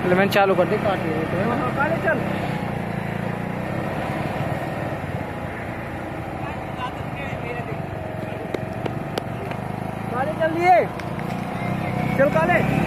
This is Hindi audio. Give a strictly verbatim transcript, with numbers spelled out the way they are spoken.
पहले मैंने चालू कर दी, काट लिए तो है ना। काले चल काले चल लिए, चल काले।